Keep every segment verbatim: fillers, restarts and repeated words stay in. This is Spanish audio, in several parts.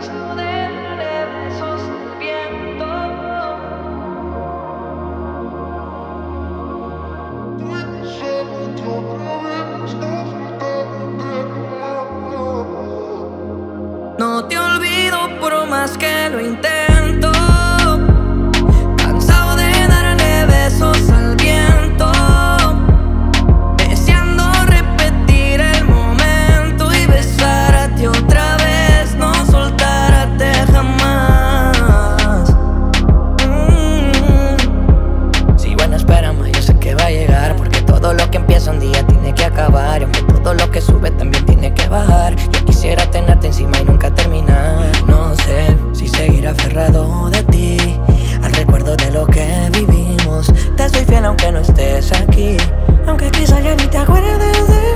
No te olvido por más que lo intento. Cansado de darle besos al viento, deseando repetir el momento y besarte otra vez, no soltarte jamás. mm. Si bueno, espérame, yo sé que va a llegar, porque todo lo que empieza un día tiene que acabar, y aunque todo lo que sube también tiene que bajar. Yo quisiera tenerte encima y nunca terminar. No sé si seguir aferrado de ti, al recuerdo de lo que vivimos. Te soy fiel aunque no estés aquí, aunque quizá ya ni te acuerdes de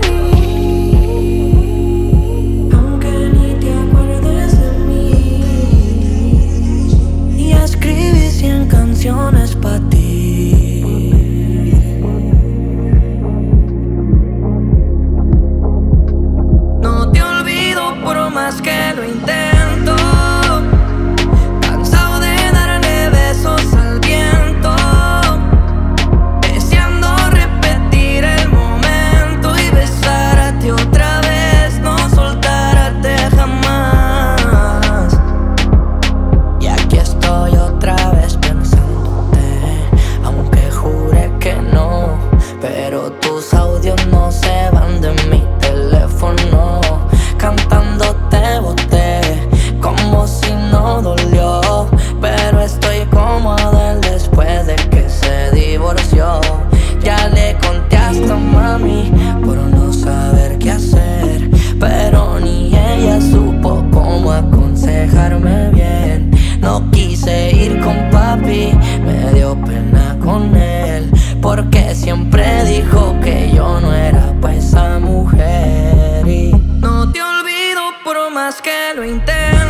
mí, aunque ni te acuerdes de mí. Y escribí cien canciones pa' ti. Más que lo intento, cansado de darle besos al viento, deseando repetir el momento y besarte otra vez, no soltarte jamás. Y aquí estoy otra vez pensándote, aunque juré que no, pero tus audios no se van de mi teléfono. Cantando te boté como si no dolió, pero estoy como Adele después de que se divorció. Ya le conté hasta mami por no saber qué hacer, pero ni ella supo cómo aconsejarme bien. No quise ir con papi, me dio pena con él, porque siempre dijo que yo no era pa' esa mujer. Y no te olvido por más que lo intento.